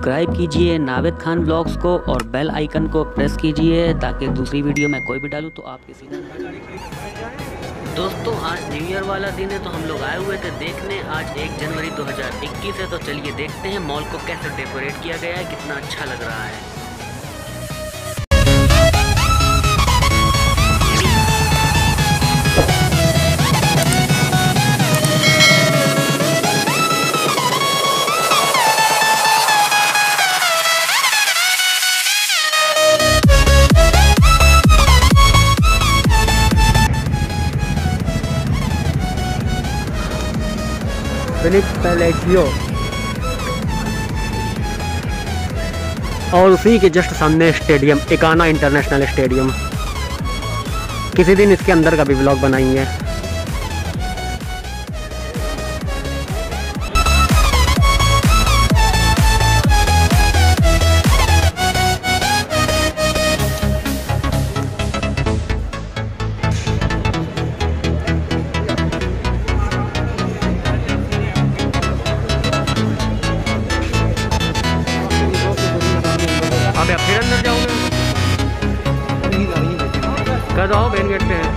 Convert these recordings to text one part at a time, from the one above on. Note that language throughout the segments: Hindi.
सब्सक्राइब कीजिए नावेद खान ब्लॉग्स को और बेल आइकन को प्रेस कीजिए ताकि दूसरी वीडियो मैं कोई भी डालूँ तो आपके सीधा। दोस्तों आज न्यू ईयर वाला दिन है तो हम लोग आए हुए थे देखने। आज 1 जनवरी 2021 है तो चलिए देखते हैं मॉल को कैसे डेकोरेट किया गया है, कितना अच्छा लग रहा है। पैलेसियो और उसी के जस्ट सामने स्टेडियम एकाना इंटरनेशनल स्टेडियम। किसी दिन इसके अंदर का भी ब्लॉग बनाएंगे। फिर अंदर जाओगे? कह दो मेन गेट पे हैं।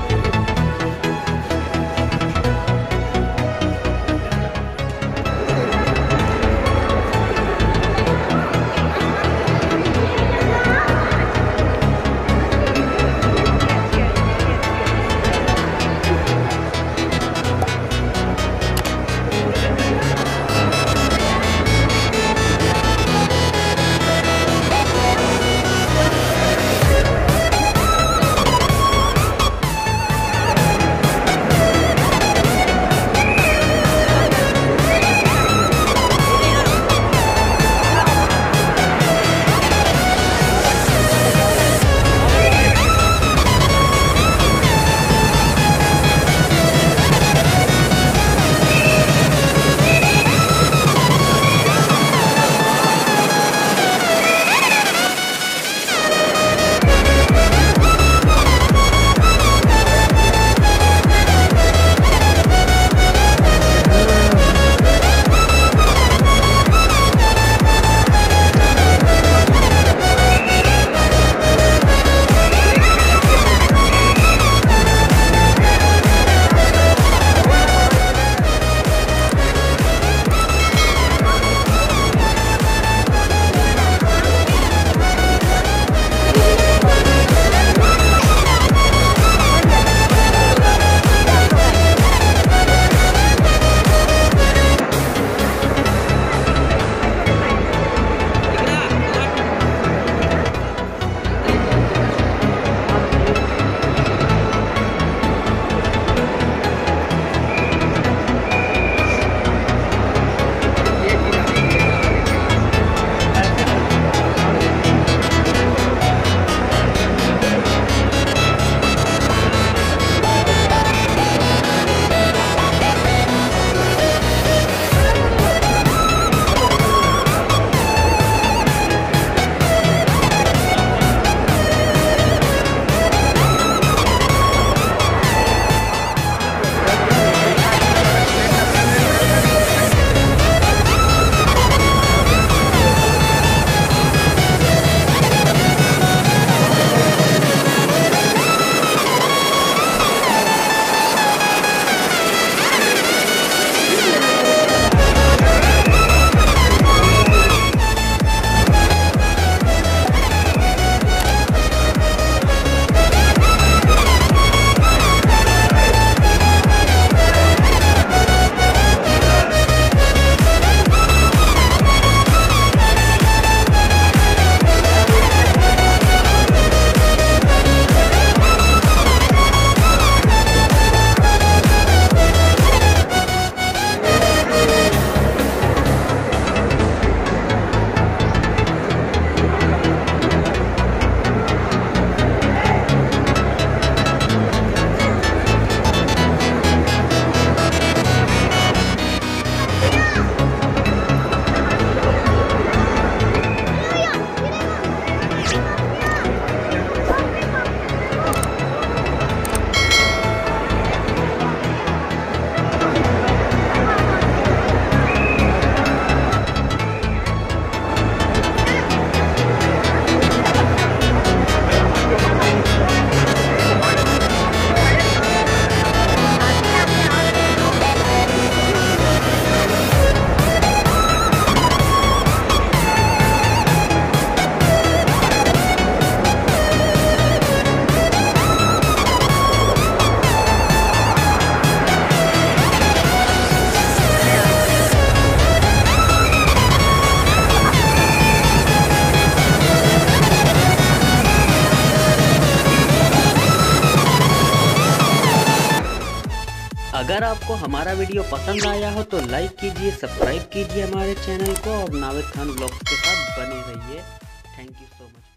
अगर आपको हमारा वीडियो पसंद आया हो तो लाइक कीजिए, सब्सक्राइब कीजिए हमारे चैनल को और नावेद खान ब्लॉग्स के साथ बने रहिए। Thank you so much.